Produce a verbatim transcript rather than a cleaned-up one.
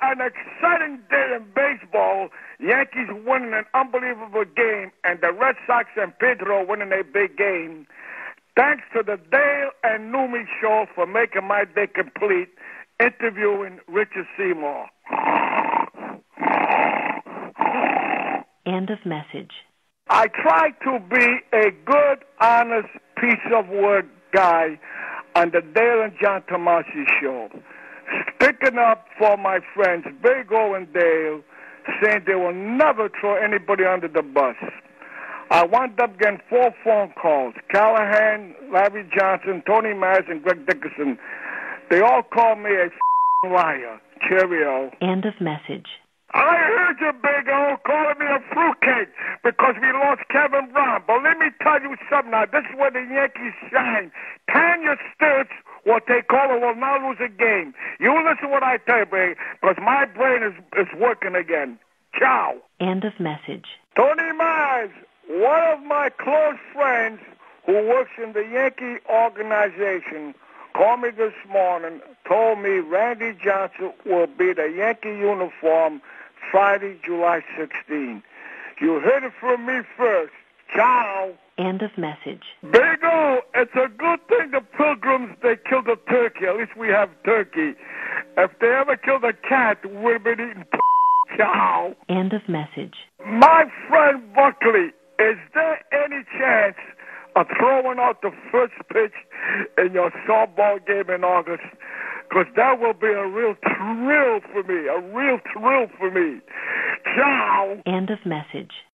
got an exciting day in baseball. Yankees winning an unbelievable game, and the Red Sox and Pedro winning a big game. Thanks to the Dale and Numi Show for making my day complete, interviewing Richard Seymour. End of message. I try to be a good, honest piece of work guy on the Dale and John Tomasi Show. Sticking up for my friends, Big O and Dale, saying they will never throw anybody under the bus. I wound up getting four phone calls. Callahan, Larry Johnson, Tony Maz, and Greg Dickerson. They all called me a f***ing liar. Cheerio. End of message. I heard you, Big O, calling me a fruitcake because we lost Kevin Brown. But let me tell you something now. This is where the Yankees shine. Tanya Sturts, what they call it, will not lose a game. You listen to what I tell you, Big, because my brain is, is working again. Ciao. End of message. Tony Maz, one of my close friends who works in the Yankee organization, called me this morning, told me Randy Johnson will be the Yankee uniform Friday, July sixteenth. You heard it from me first. Ciao. End of message. Big O, it's a good thing the Pilgrims, they killed a turkey. At least we have turkey. If they ever killed a cat, we'd have been eating p- Ciao. End of message. My friend Buckley, is there any chance of throwing out the first pitch in your softball game in August? Because that will be a real thrill for me, a real thrill for me. Ciao. End of message.